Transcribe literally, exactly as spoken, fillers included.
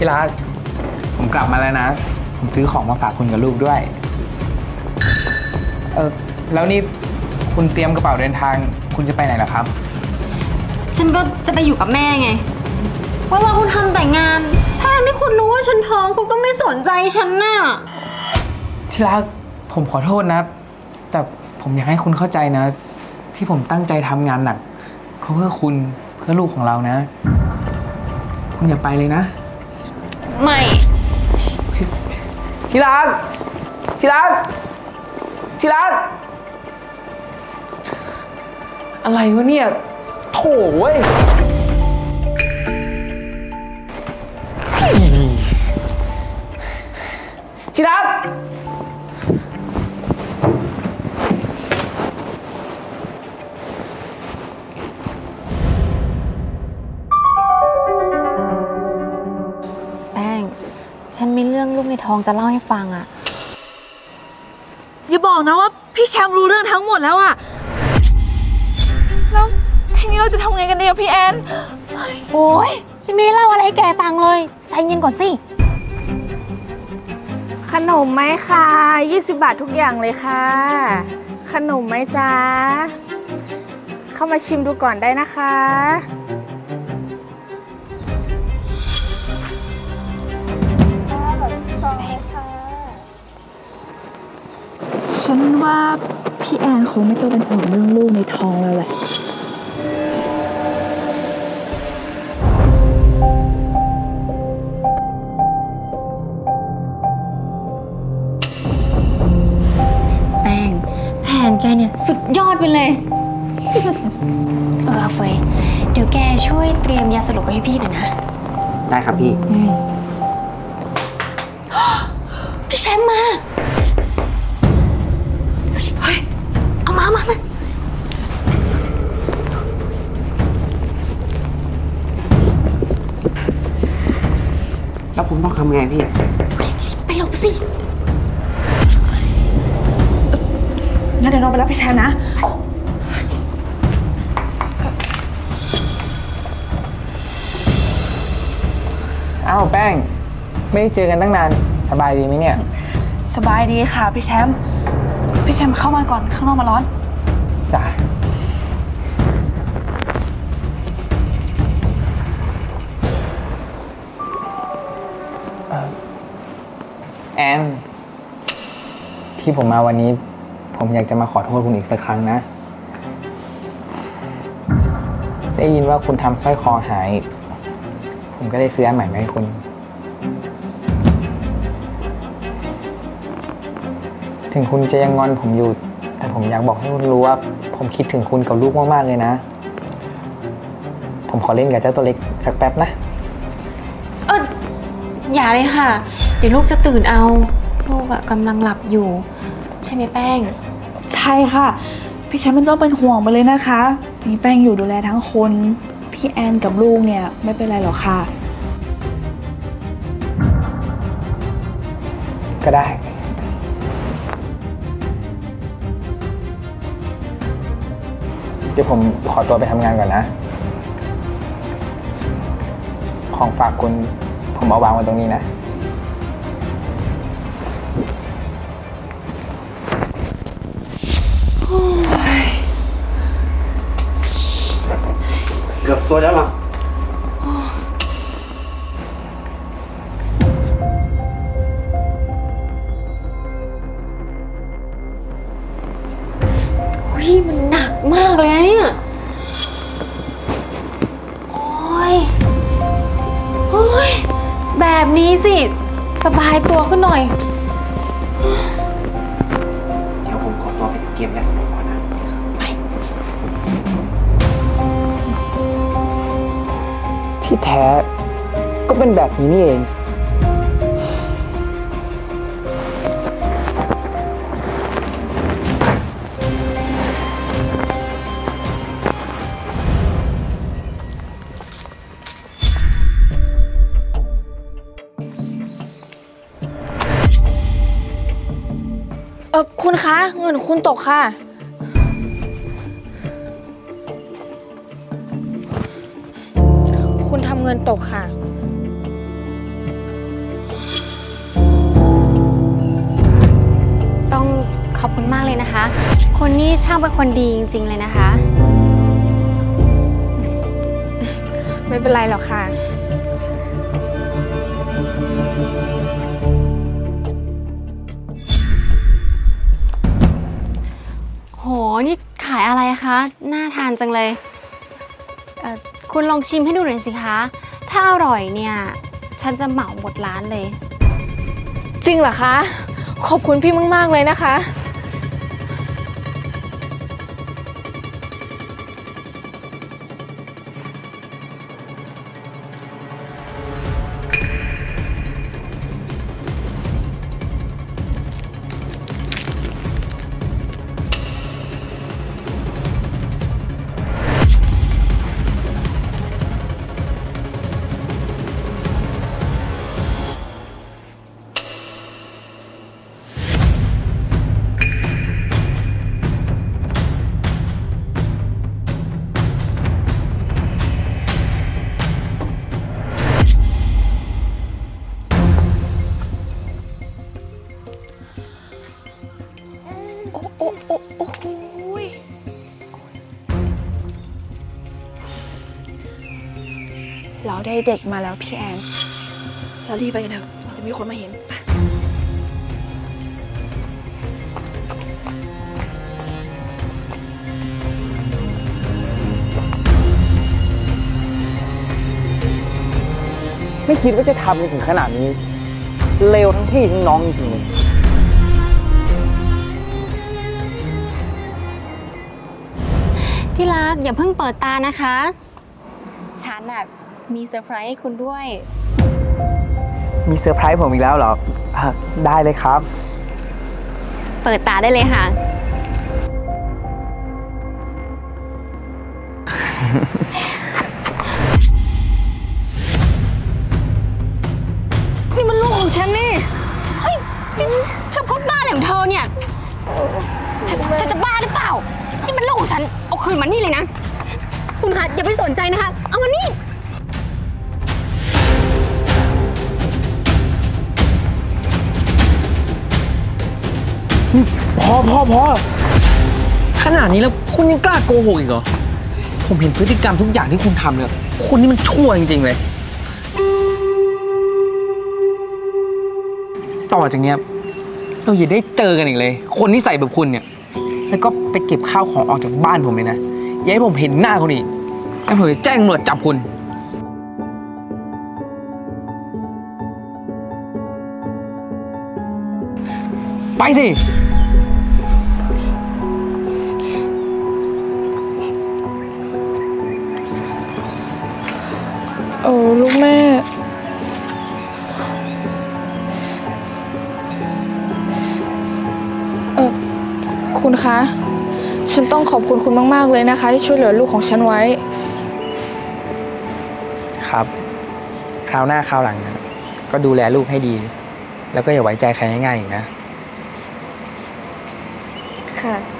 ที่รักผมกลับมาแล้วนะผมซื้อของมาฝากคุณกับลูกด้วยเออแล้วนี่คุณเตรียมกระเป๋าเดินทางคุณจะไปไหนล่ะครับฉันก็จะไปอยู่กับแม่ไงเพราะว่าคุณทำแต่งานถ้าที่คุณรู้ว่าฉันท้องคุณก็ไม่สนใจฉันน่ะที่รักผมขอโทษนะแต่ผมอยากให้คุณเข้าใจนะที่ผมตั้งใจทำงานหนักเขาเพื่อคุณเพื่อลูกของเรานะคุณอย่าไปเลยนะไม่ที่รักที่รักที่รักอะไรวะเนี่ยโถ่เว้ยที่รักแป้งฉันมีเรื่องลูกในท้องจะเล่าให้ฟังอะอย่าบอกนะว่าพี่แชมป์รู้เรื่องทั้งหมดแล้วอะแล้วทีนี้เราจะทำไงกันดีอะพี่แอนโอ้ยฉันไม่เล่าอะไรให้แกฟังเลยใจเย็นก่อนสิขนมไหมคะยี่สิบบาททุกอย่างเลยค่ะขนมไหมจ๊ะเข้ามาชิมดูก่อนได้นะคะฉันว่าพี่แอนคงไม่ต้องเป็นห่วงเรื่องลูกในท้องแล้วแหละแป้งแผนแกเนี่ยสุดยอดไปเลย เออเฟยเดี๋ยวแกช่วยเตรียมยาสลบไว้ให้พี่หน่อยนะได้ครับพี่พี่แชมป์มาเฮ้ยเอามามามาแล้วผมต้องทำไงพี่ไปหลบสิงั้นเดี๋ยวเราไปรับพี่แชมป์นะอ้าวแป้งไม่ได้เจอกันตั้งนานสบายดีไหมเนี่ยสบายดีค่ะพี่แชมป์พี่แชมป์เข้ามาก่อนข้างนอกมาร้อนจ้ะแอนที่ผมมาวันนี้ผมอยากจะมาขอโทษคุณอีกสักครั้งนะได้ยินว่าคุณทำสร้อยคอหายผมก็ได้ซื้ออันใหม่มาให้คุณถึงคุณจะยังงอนผมอยู่แต่ผมอยากบอกให้คุณรู้ว่าผมคิดถึงคุณกับลูกมากๆเลยนะผมขอเล่นกับเจ้าตัวเล็กสักแป๊บนะเอออย่าเลยค่ะเดี๋ยวลูกจะตื่นเอาลูกอะกำลังหลับอยู่ใช่ไหมแป้งใช่ค่ะพี่แชมป์ไม่ต้องเป็นห่วงไปเลยนะคะมีแป้งอยู่ดูแลทั้งคนพี่แอนกับลูกเนี่ยไม่เป็นไรหรอกค่ะก็ได้เดี๋ยวผมขอตัวไปทำงานก่อนนะของฝากคุณผมเอาวางไว้ตรงนี้นะเกือบตัวแล้วหรออุ้ยมันหนักมากเลยนะเนี่ยโอ้ยโอ้ยแบบนี้สิสบายตัวขึ้นหน่อยเดี๋ยวผมขอตัวไปเก็บยาสลบก่อนนะไปที่แท้ก็เป็นแบบนี้นี่เองเออคุณคะเงินคุณตกค่ะคุณทำเงินตกค่ะอบคุณมากเลยนะคะคุณนี่ช่างเป็นคนดีจริงๆเลยนะคะไม่เป็นไรหรอกค่ะโหนี่ขายอะไรคะน่าทานจังเลยเอ่อคุณลองชิมให้ดูหน่อยสิคะถ้าอร่อยเนี่ยฉันจะเหมาหมดร้านเลยจริงเหรอคะ ขอบคุณพี่มากๆเลยนะคะ โอ้โอ้โอ้โอ้โหยเราได้เด็กมาแล้วพี่แอนเรารีบไปกันเถอะจะมีคนมาเห็นไม่คิดว่าจะทำกันถึงขนาดนี้เลวทั้งพี่ทั้งน้องจริงๆเลยที่รักอย่าเพิ่งเปิดตานะคะฉันน่ะมีเซอร์ไพรส์ให้คุณด้วยมีเซอร์ไพรส์ผมอีกแล้วเหรออ่ะได้เลยครับเปิดตาได้เลยค่ะนี่มันลูกของฉันนี่เฮ้ยนี่เธอพูดบ้าอะไรของเธอเนี่ยเธอเธอจะบ้าหรือเปล่านี่มันลูกของฉันเอาคืนมานี่เลยนะ คุณคะอย่าไปสนใจนะคะ เอามานี่พอพอพอขนาดนี้แล้วคุณยังกล้าโกหกอีกเหรอ ผมเห็นพฤติกรรมทุกอย่างที่คุณทำเนี่ยคุณนี่มันชั่วจริงๆเลย ต่อจากเนี้ยเราอย่าได้เจอกันอีกเลย คนที่ใส่แบบคุณเนี่ย แล้วก็ไปเก็บข้าวของออกจากบ้านผมเลยนะ อย่าให้ผมเห็นหน้าคุณอีกแล้วผมจะแจ้งตำรวจจับคุณ ไปสิเออลูกแม่ เออคุณคะ ฉันต้องขอบคุณคุณมากๆเลยนะคะ ที่ช่วยเหลือลูกของฉันไว้ครับ คราวหน้าคราวหลังนะก็ดูแลลูกให้ดี แล้วก็อย่าไว้ใจใครง่ายๆอีกนะค่ะ